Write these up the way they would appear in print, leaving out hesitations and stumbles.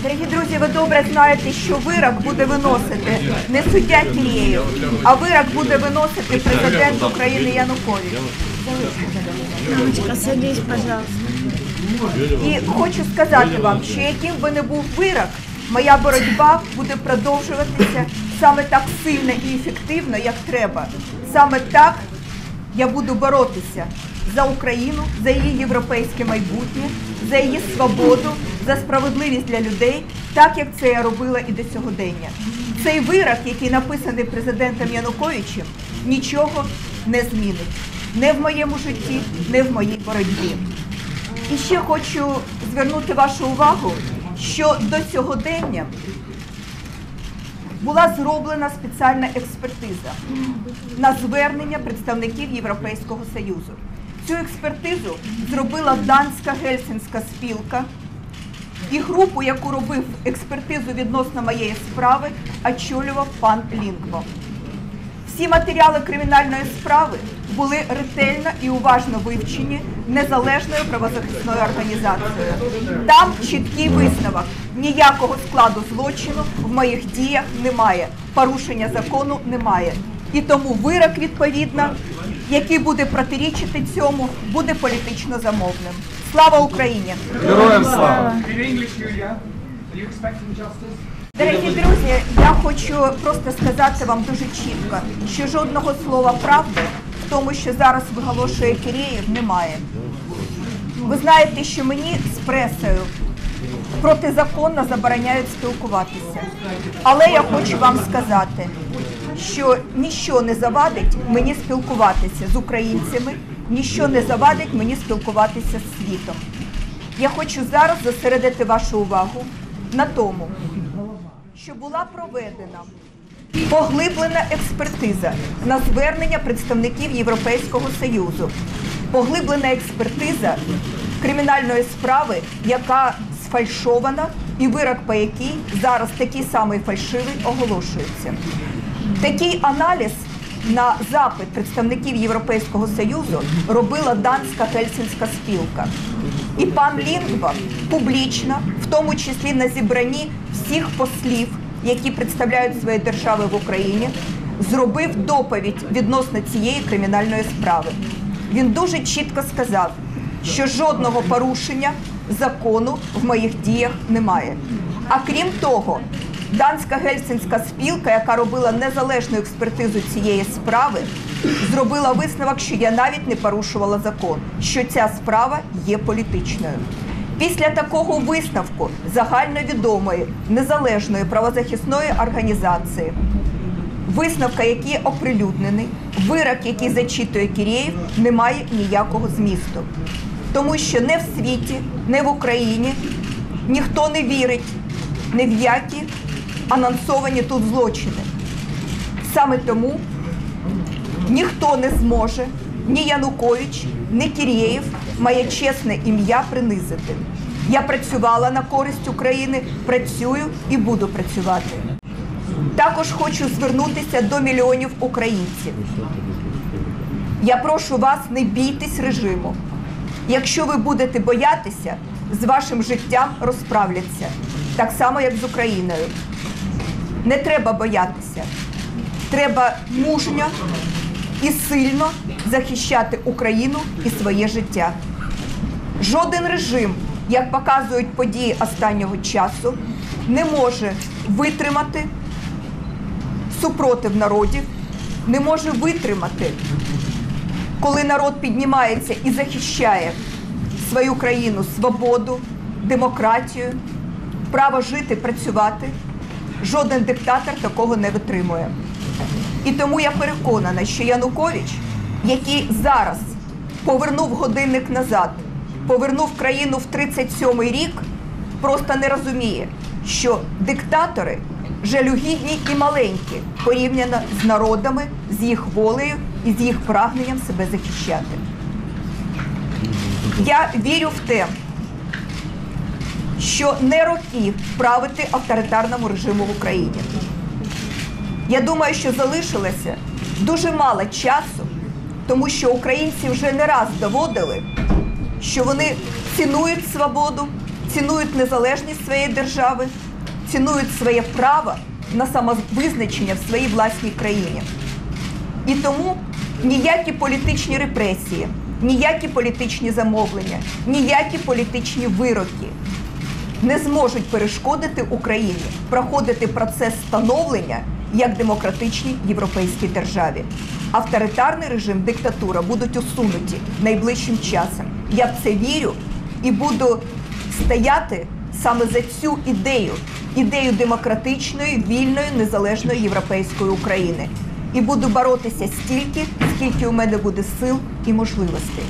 Дорогі друзі, ви добре знаєте, що вирок буде виносити не суддя Кірєєв, а вирок буде виносити президент України Янукович. Мамочка, садись, пожалуйста. І хочу сказати вам, що яким би не був вирок, моя боротьба буде продовжуватися саме так сильно і ефективно, як треба. Саме так я буду боротися за Україну, за її європейське майбутнє, за її свободу, за справедливість для людей, так як це я робила і до сьогодення. Цей вирок, який написаний президентом Януковичем, нічого не змінить. Не в моєму житті, не в моїй боротьбі. І ще хочу звернути вашу увагу, що до сьогодення була зроблена спеціальна експертиза на звернення представників Європейського Союзу. Цю експертизу зробила Данська Гельсінська спілка, і групу, яку робив експертизу відносно моєї справи, очолював пан Лінгво. Всі матеріали кримінальної справи були ретельно і уважно вивчені незалежною правозахисною організацією. Там чіткий висновок. Ніякого складу злочину в моїх діях немає. Порушення закону немає. І тому вирок, відповідно, який буде протирічити цьому, буде політично замовним. Слава Україні! Героям слава! Дорогі друзі, я хочу просто сказати вам дуже чітко, що жодного слова правди в тому, що зараз виголошує Кірєєв, немає. Ви знаєте, що мені з пресою протизаконно забороняють спілкуватися. Але я хочу вам сказати, що ніщо не завадить мені спілкуватися з українцями, ніщо не завадить мені спілкуватися з світом. Я хочу зараз зосередити вашу увагу на тому, що була проведена поглиблена експертиза на звернення представників Європейського Союзу. Поглиблена експертиза кримінальної справи, яка сфальшована, і вирок по якій зараз такий самий фальшивий оголошується. Такий аналіз на запит представників Європейського Союзу робила Данська Гельсінська спілка. І пан Лінгво публічно, в тому числі на зібранні всіх послів, які представляють свої держави в Україні, зробив доповідь відносно цієї кримінальної справи. Він дуже чітко сказав, що жодного порушення закону в моїх діях немає. А крім того, Данська Гельсінська спілка, яка робила незалежну експертизу цієї справи, зробила висновок, що я навіть не порушувала закон, що ця справа є політичною. Після такого висновку загальновідомої незалежної правозахисної організації, висновка, який оприлюднений, вирок, який зачитує Кірєєв, не має ніякого змісту. Тому що не в світі, не в Україні ніхто не вірить ні в які анонсовані тут злочини. Саме тому ніхто не зможе, ні Янукович, ні Кірєєв, моє чесне ім'я принизити. Я працювала на користь України, працюю і буду працювати. Також хочу звернутися до мільйонів українців. Я прошу вас, не бійтесь режиму. Якщо ви будете боятися, з вашим життям розправляться. Так само, як з Україною. Не треба боятися. Треба мужньо і сильно захищати Україну і своє життя. Жоден режим, як показують події останнього часу, не може витримати супротив народів, не може витримати, коли народ піднімається і захищає свою країну, свободу, демократію, право жити, працювати. Жоден диктатор такого не витримує. І тому я переконана, що Янукович, який зараз повернув годинник назад, повернув країну в 37-й рік, просто не розуміє, що диктатори жалюгідні і маленькі порівняно з народами, з їх волею і з їх прагненням себе захищати. Я вірю в те, що не роки правити авторитарному режиму в Україні. Я думаю, що залишилося дуже мало часу, тому що українці вже не раз доводили, що вони цінують свободу, цінують незалежність своєї держави, цінують своє право на самовизначення в своїй власній країні. І тому ніякі політичні репресії, ніякі політичні замовлення, ніякі політичні вироки не зможуть перешкодити Україні проходити процес становлення як демократичній європейській державі. Авторитарний режим, диктатура будуть усунуті найближчим часом. Я в це вірю і буду стояти саме за цю ідею демократичної, вільної, незалежної європейської України. І буду боротися стільки, скільки у мене буде сил і можливостей.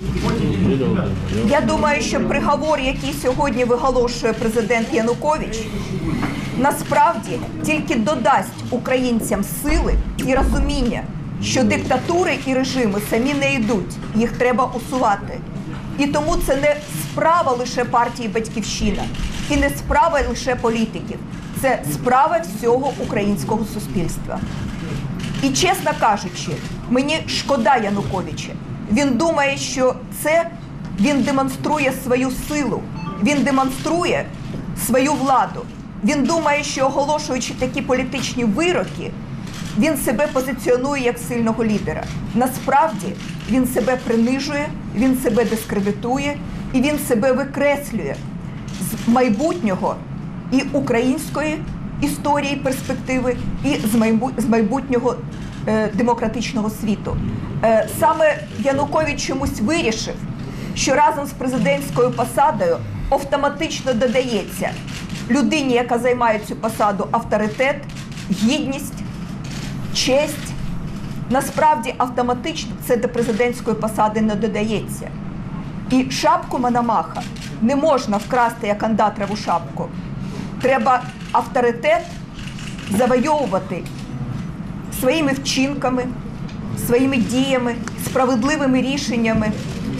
Я думаю, що приговор, який сьогодні виголошує президент Янукович, насправді тільки додасть українцям сили і розуміння, що диктатури і режими самі не йдуть, їх треба усувати. І тому це не справа лише партії «Батьківщина» і не справа лише політиків, це справа всього українського суспільства. І, чесно кажучи, мені шкода Януковича. Він думає, що він демонструє свою силу, він демонструє свою владу. Він думає, що оголошуючи такі політичні вироки, він себе позиціонує як сильного лідера. Насправді, він себе принижує, він себе дискредитує і він себе викреслює з майбутнього і української історії, перспективи, і з майбутнього демократичного світу. Саме Янукович чомусь вирішив, що разом з президентською посадою автоматично додається людині, яка займає цю посаду, авторитет, гідність, честь. Насправді автоматично це до президентської посади не додається. І шапку Мономаха не можна вкрасти як андатрову шапку. Треба авторитет завойовувати своїми вчинками, своїми діями, справедливими рішеннями,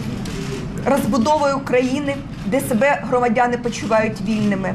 розбудовою країни, де себе громадяни почувають вільними.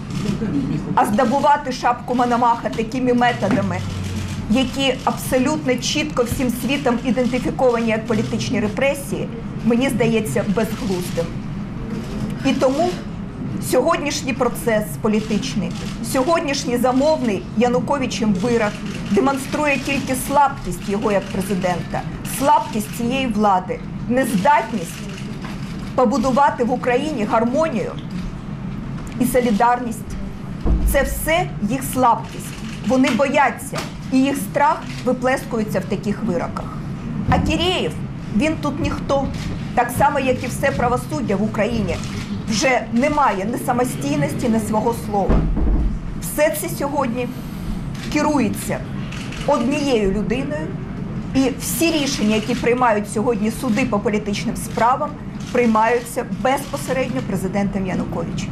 А здобувати шапку Мономаха такими методами, які абсолютно чітко всім світом ідентифіковані як політичні репресії, мені здається безглуздим. І тому сьогоднішній процес політичний, сьогоднішній замовний Януковичем вирок демонструє тільки слабкість його як президента, слабкість цієї влади, нездатність побудувати в Україні гармонію і солідарність. Це все їх слабкість. Вони бояться, і їх страх виплескується в таких вироках. А Кірєєв, він тут ніхто. Так само, як і все правосуддя в Україні, вже немає ні самостійності, ні свого слова. Все це сьогодні керується однією людиною, і всі рішення, які приймають сьогодні суди по політичним справам, приймаються безпосередньо президентом Януковичем.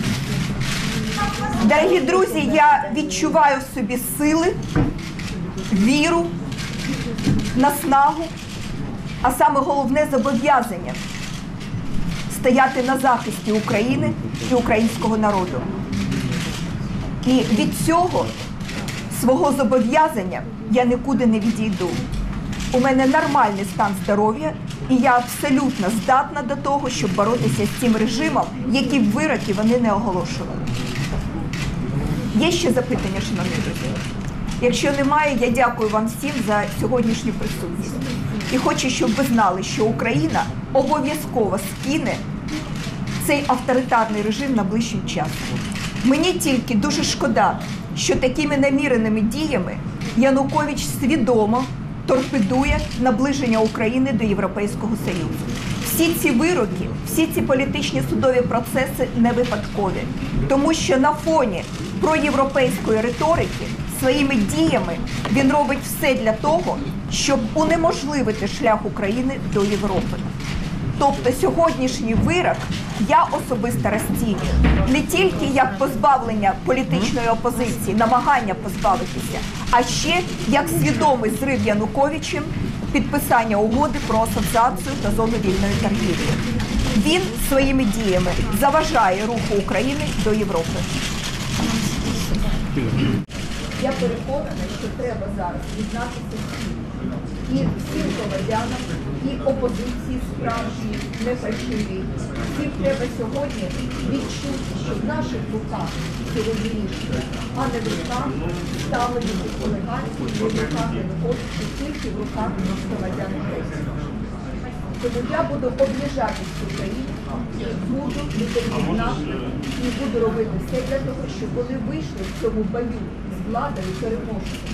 Дорогі друзі, я відчуваю в собі сили, віру, наснагу, а саме головне зобов'язання стояти на захисті України і українського народу. І від цього свого зобов'язання я нікуди не відійду. У мене нормальний стан здоров'я, і я абсолютно здатна до того, щоб боротися з цим режимом, які б вироки вони не оголошували. Є ще запитання, шановні друзі? Якщо немає, я дякую вам всім за сьогоднішню присутність. І хочу, щоб ви знали, що Україна обов'язково скине цей авторитарний режим найближчим часом. Мені тільки дуже шкода, що такими наміреними діями Янукович свідомо торпедує наближення України до Європейського Союзу. Всі ці вироки, всі ці політичні судові процеси не випадкові. Тому що на фоні проєвропейської риторики своїми діями він робить все для того, щоб унеможливити шлях України до Європи. Тобто сьогоднішній вирок я особисто розцінюю не тільки як позбавлення політичної опозиції, намагання позбавитися, а ще як свідомий зрив Януковичем підписання угоди про асоціацію та зону вільної торгівлі. Він своїми діями заважає руху України до Європи. Я переконана, що треба зараз дізнатися всім, і всім громадянам, і опозиції справжній, не фальшивій. Всім треба сьогодні відчути, що в наших руках сьогодні рішення, а не в руках ставлених олігархів, не в руках невиходчих, тільки в руках громадян України. Тому я буду об'їжджатись в Україні і буду відповідати, і буду робити все для того, щоб вони вийшли в цьому бою з владою переможцями.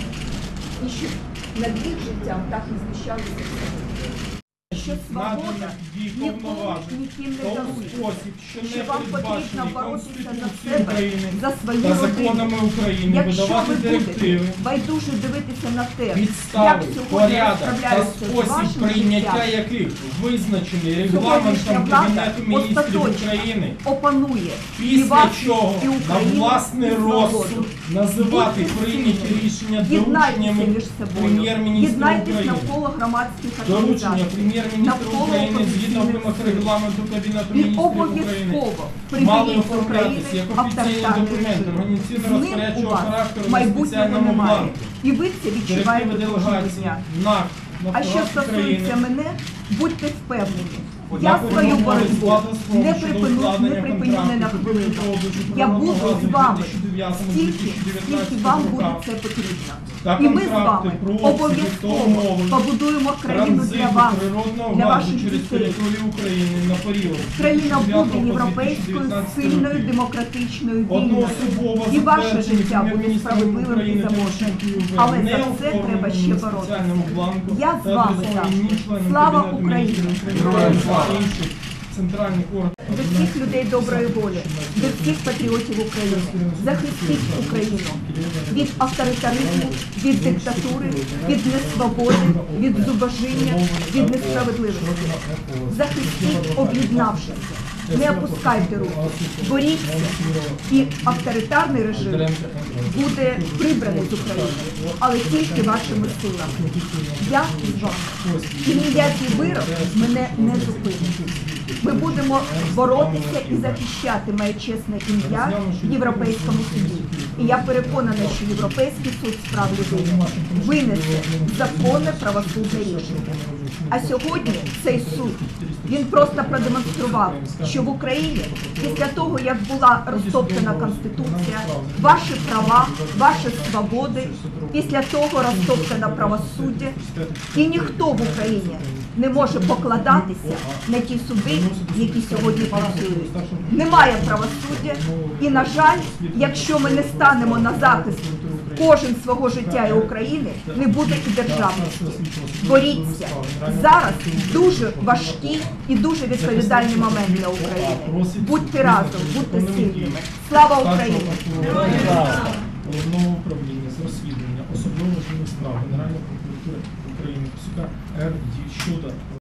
І щоб над їх життям так і знущалися всі. Що свобода нікому ніким не дарується, що вам потрібно боротися за себе, за свою та законами родину. України, Якщо видавати ви будете директиви, байдуже дивитися на те, як підстави, сьогодні порядок та розправляються з спосіб вашим прийняття життям, яких визначений сьогоднішня регламентом влада Кабінету міністрів остаточно України, опанує і після вас, чого і на Україну, власний і свободу. розсуд називати Будьте прийняті сильними. рішення Єднайтеся дорученнями між собою, прем'єр-міністра єднайтесь України. навколо громадських Доручення організацій, прем'єр-міністра навколо України згідно опозиційних вимог сил. регламенту Кабінету І міністрів України обов'язково мали приберіть з України оформлятися як офіційний авторитарний документ режим. З організаційно-розпорядчого ним у вас характеру на майбутнього спеціальному немає. бланку. І ви це відчуваєте Директиви кожного делегації, дня. НАК, А що Нафтогаз України. стосується мене, будьте впевнені. Я Я свою повідомив боротьбу складу свого не щодо припиню укладення не на контракту хвилину. продажу Я природного буду газу з вами в 2009-2019 стільки вам буде роках. це потрібно. Та І ми з контракти вами про обсяги та обов'язково умови побудуємо країну для транзиту вас, природного для газу ваших через дітей. територію України на період з Країна 2009 буде по європейською, 2019 сильною, роки. демократичною, вільною. Одноособово І ваше затверджені життя буде прем'єр-міністром справедливим і України заможним. Тимошенко Але не за це оформлені треба ще на боротися. спеціальному бланку Я з та вами адресовані ні завжди. членам Слава Кабінету Україні! міністрів України, та інших центральних органів. До всіх людей доброї волі, до всіх патріотів України. Захистіть Україну від авторитаризму, від диктатури, від несвободи, від зубожіння, від несправедливості. Захистіть, об'єднавшись. Не опускайте руку, боріться, і авторитарний режим буде прибраний з України, але тільки вашими силами. Я з вами. І ніякий вирок мене не зупинить. Ми будемо боротися і захищати моє чесне ім'я в Європейському суді. І я переконана, що Європейський суд з прав людини винесе законне правосудне рішення. А сьогодні цей суд, він просто продемонстрував, що в Україні після того, як була розтоптана Конституція, ваші права, ваші свободи, після того розтоптано правосуддя, і ніхто в Україні не може покладатися на ті суди, які сьогодні працюють. Немає правосуддя, і, на жаль, якщо ми не станемо на захист кожен свого життя і України, не буде і державності. Боріться. Зараз дуже важкі і дуже відповідальний момент для України. Будьте разом, будьте сильними. Слава Україні! Головного управління з розслідування особливо важливих справ Генеральної прокуратури України Косюка Р. щодо